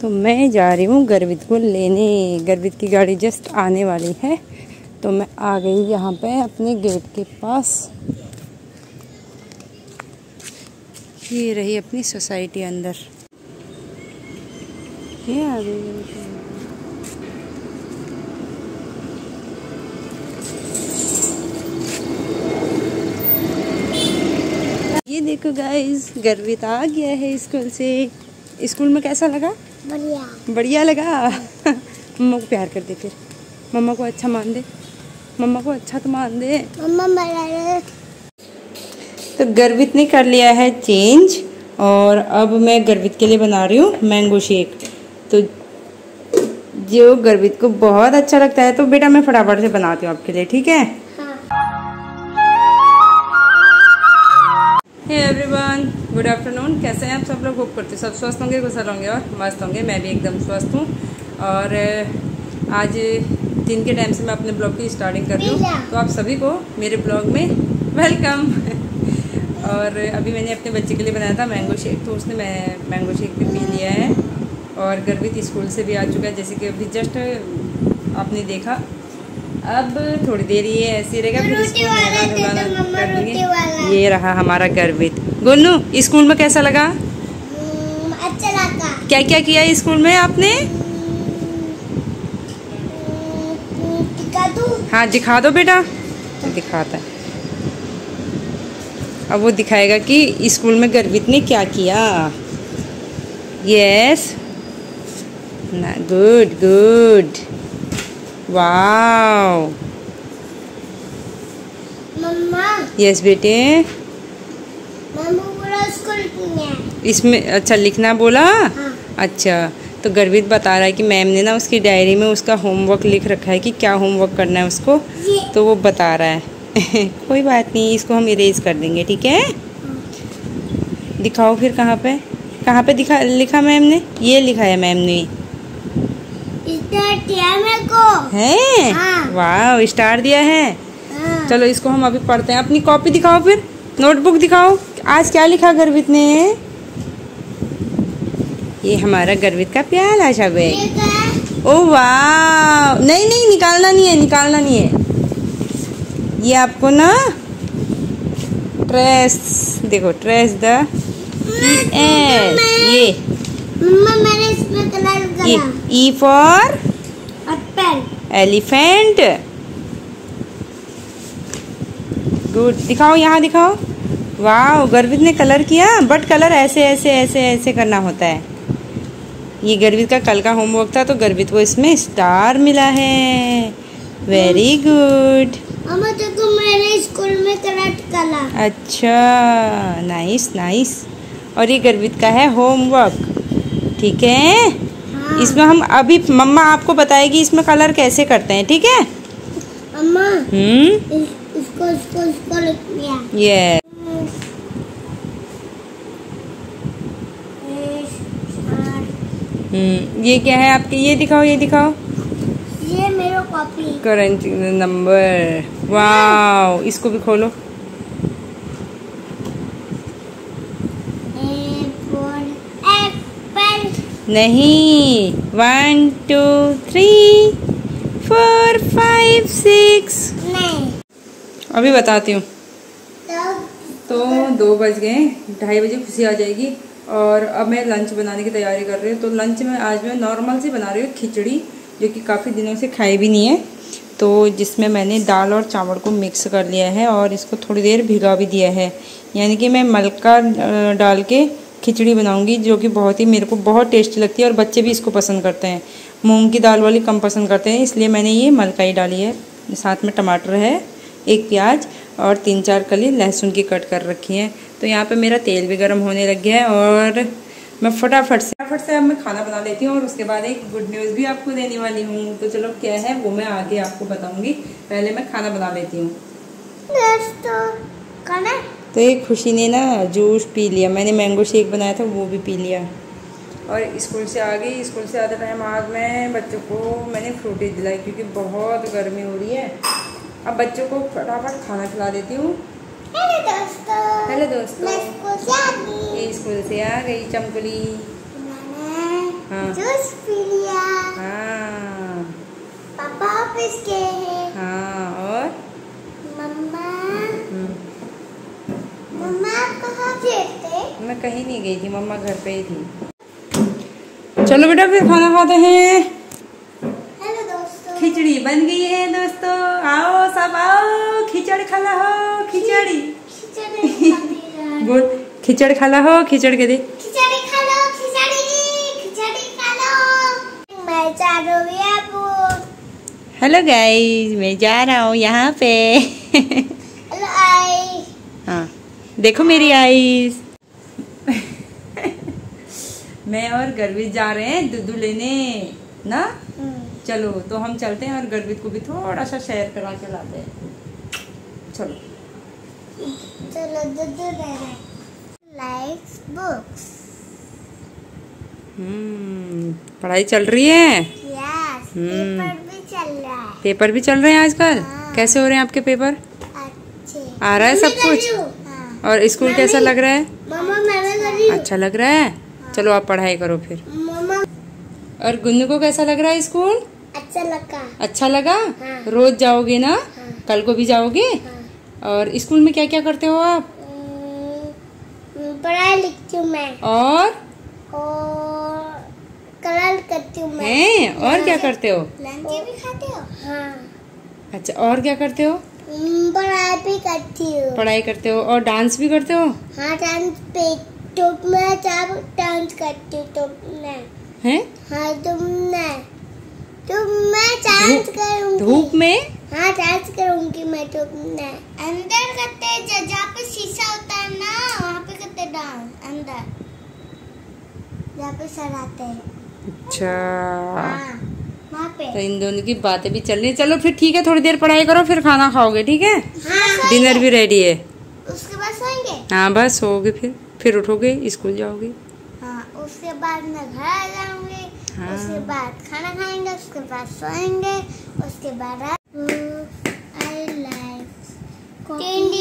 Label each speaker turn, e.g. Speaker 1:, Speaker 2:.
Speaker 1: तो मैं जा रही हूँ गर्वित को लेने। गर्वित की गाड़ी जस्ट आने वाली है, तो मैं आ गई यहाँ पे अपने गेट के पास। ये रही अपनी सोसाइटी अंदर, ये आ गई। ये देखो गाइस, गर्वित आ गया है स्कूल से। स्कूल में कैसा लगा? बढ़िया। बढ़िया लगा। मम्मा को प्यार कर दे, फिर मम्मा को अच्छा मान दे, मम्मा को अच्छा तो मान दे। मम्मा तो गर्वित ने कर लिया है चेंज, और अब मैं गर्वित के लिए बना रही हूँ मैंगो शेक। तो जो गर्वित को बहुत अच्छा लगता है, तो बेटा मैं फटाफट से बनाती हूँ आपके लिए, ठीक है? Hey everyone, good afternoon. कैसे हैं आप सब लोग? होप करते सब स्वस्थ होंगे, कुशल होंगे और मस्त होंगे। मैं भी एकदम स्वस्थ हूँ। और आज दिन के टाइम से मैं अपने ब्लॉग की स्टार्टिंग कर रही हूँ, तो आप सभी को मेरे ब्लॉग में वेलकम। और अभी मैंने अपने बच्चे के लिए बनाया था मैंगो शेक, तो उसने मैंगो शेक भी पी लिया है। और गर्वित स्कूल से भी आ चुका है, जैसे कि अभी जस्ट आपने देखा। अब थोड़ी देर ये ऐसे रहेगा, फिर इसको नहलाना कर देंगे। ये रहा हमारा गर्वित। गोनू, स्कूल में कैसा लगा? अच्छा लगा। क्या क्या किया स्कूल में आपने? दिखा दूं? हाँ दिखा दो बेटा। तो दिखाता है, अब वो दिखाएगा कि स्कूल में गर्वित ने क्या किया। Yes, good good, wow. Mumma. Yes बेटे। मम्मा पूरा स्कूल इसमें अच्छा लिखना बोला? हाँ। अच्छा, तो गर्वित बता रहा है कि मैम ने ना उसकी डायरी में उसका होमवर्क लिख रखा है कि क्या होमवर्क करना है उसको, तो वो बता रहा है। कोई बात नहीं, इसको हम इरेज कर देंगे, ठीक है? हाँ। दिखाओ फिर कहाँ पे दिखा लिखा मैम ने? ये लिखा है मैम ने, मेरे को है। हाँ। वाह, स्टार दिया है। हाँ। चलो इसको हम अभी पढ़ते हैं। अपनी कॉपी दिखाओ, फिर नोटबुक दिखाओ। आज क्या लिखा गर्वित ने? ये हमारा गर्वित का प्यारा सा बैग। ओ वाह, नहीं नहीं, निकालना नहीं है। ये आपको ना ट्रेस, देखो ट्रेस द ये मम्मा मैंने इसमें कलर करा। E for apple, elephant. Good, दिखाओ यहाँ दिखाओ। वाह, गर्वित ने कलर किया, बट कलर ऐसे ऐसे ऐसे ऐसे करना होता है। ये गर्वित का कल का होमवर्क था, तो गर्वित को इसमें स्टार मिला है। Very good. मम्मा देखो मैंने स्कूल में कलर करा। अच्छा, नाइस नाइस। और ये गर्वित का है होमवर्क, ठीक है? हाँ। इसमें हम अभी मम्मा आपको बताएगी इसमें कलर कैसे करते हैं, ठीक है? मम्मा इसको लिख लिया। ये ये क्या है आपके? ये दिखाओ, ये दिखाओ। ये मेरा कॉपी, करंट नंबर। वाओ, इसको भी खोलो। नहीं, 1 2 3 4 5 6 नहीं, अभी बताती हूँ। तो 2 बज गए, 2:30 बजे खुशी आ जाएगी। और अब मैं लंच बनाने की तैयारी कर रही हूँ। तो लंच में आज मैं नॉर्मल सी बना रही हूँ, खिचड़ी, जो कि काफ़ी दिनों से खाई भी नहीं है। तो जिसमें मैंने दाल और चावल को मिक्स कर लिया है और इसको थोड़ी देर भिगा भी दिया है। यानी कि मैं मलका डाल के खिचड़ी बनाऊंगी, जो कि मेरे को बहुत टेस्टी लगती है और बच्चे भी इसको पसंद करते हैं। मूंग की दाल वाली कम पसंद करते हैं, इसलिए मैंने ये मलकाई डाली है। साथ में टमाटर है, 1 प्याज और 3-4 कली लहसुन की कट कर रखी है। तो यहाँ पे मेरा तेल भी गर्म होने लग गया है और मैं फटाफट से अब मैं खाना बना लेती हूँ। और उसके बाद एक गुड न्यूज़ भी आपको देने वाली हूँ। तो चलो क्या है वो मैं आगे आपको बताऊँगी, पहले मैं खाना बना लेती हूँ। तो एक खुशी ने ना जूस पी लिया, मैंने मैंगो शेक बनाया था वो भी पी लिया। और स्कूल से आ गई। स्कूल से आते टाइम आज मैं बच्चों को मैंने फ्रूटी दिलाई, क्योंकि बहुत गर्मी हो रही है। अब बच्चों को फटाफट खाना खिला देती हूँ। हेलो दोस्तों, ये स्कूल से आ गई चमकुली। हाँ, कहीं नहीं गई थी, मम्मा घर पे ही थी। चलो बेटा फिर खाना खाते हैं।
Speaker 2: हेलो दोस्तों,
Speaker 1: खिचड़ी बन गई है दोस्तों, आओ सब आओ, खिचड़ी खा लो, खिचड़ी बोल, खिचड़ी खा लो, खिचड़ी के दे,
Speaker 2: खिचड़ी खा लो, खिचड़ी खा लो। मैं जा रही हूँ।
Speaker 1: हेलो गाइस, मैं जा रहा हूँ यहाँ पे।
Speaker 2: Hello I.
Speaker 1: हाँ देखो मेरी आईज। मैं और गर्वित जा रहे हैं दूध लेने ना। चलो तो हम चलते हैं और गर्वित को भी थोड़ा सा शेयर करा के लाते हैं। चलो
Speaker 2: चलो दूध लेने। Likes books.
Speaker 1: पढ़ाई चल रही है।
Speaker 2: यस, पेपर भी चल रहा है।
Speaker 1: पेपर भी चल रहे हैं आजकल।
Speaker 2: हाँ।
Speaker 1: कैसे हो रहे हैं आपके पेपर?
Speaker 2: अच्छे।
Speaker 1: आ रहा है सब कुछ?
Speaker 2: हाँ।
Speaker 1: और स्कूल कैसा लग रहा है?
Speaker 2: मम्मा मैं कर रही हूँ।
Speaker 1: अच्छा लग रहा है। चलो आप पढ़ाई करो फिर।
Speaker 2: मम्मा।
Speaker 1: और गुन्नू को कैसा लग रहा है स्कूल?
Speaker 2: अच्छा लगा।
Speaker 1: अच्छा लगा?
Speaker 2: हाँ।
Speaker 1: रोज जाओगे ना?
Speaker 2: हाँ।
Speaker 1: कल को भी जाओगे?
Speaker 2: हाँ।
Speaker 1: और स्कूल में क्या क्या करते हो आप?
Speaker 2: पढ़ाई लिखती हूँ मैं।
Speaker 1: और
Speaker 2: कलर करती हूँ मैं।
Speaker 1: हैं? और क्या करते हो?
Speaker 2: लंच भी खाते हो? हाँ।
Speaker 1: अच्छा, और क्या करते हो?
Speaker 2: पढ़ाई भी करती हूँ।
Speaker 1: पढ़ाई करते हो और डांस भी करते हो?
Speaker 2: हाँ, डांस पे मैं जब डांस करती हूँ तो मैं।
Speaker 1: हैं?
Speaker 2: हाँ मैं डांस करूँगी।
Speaker 1: धूप में?
Speaker 2: हाँ डांस करूँगी मैं तो मैं। अंदर करते हैं जहाँ पे शीशा होता है ना, वहाँ पे करते डांस अंदर, जहाँ पे सर आते हैं।
Speaker 1: अच्छा
Speaker 2: हाँ, वहाँ पे।
Speaker 1: तो इन दोनों की बातें भी चल रही है। चलो फिर ठीक है, थोड़ी देर पढ़ाई करो फिर खाना खाओगे, ठीक है?
Speaker 2: हाँ,
Speaker 1: डिनर भी रेडी है।
Speaker 2: उसके बाद सोएंगे।
Speaker 1: हाँ बस सोओगे, फिर उठोगे, स्कूल जाओगे।
Speaker 2: हाँ, उसके बाद मैं घर आ जाऊंगी।
Speaker 1: हाँ।
Speaker 2: उसके बाद खाना खाएंगे, उसके बाद सोएंगे, उसके बाद आई लाइक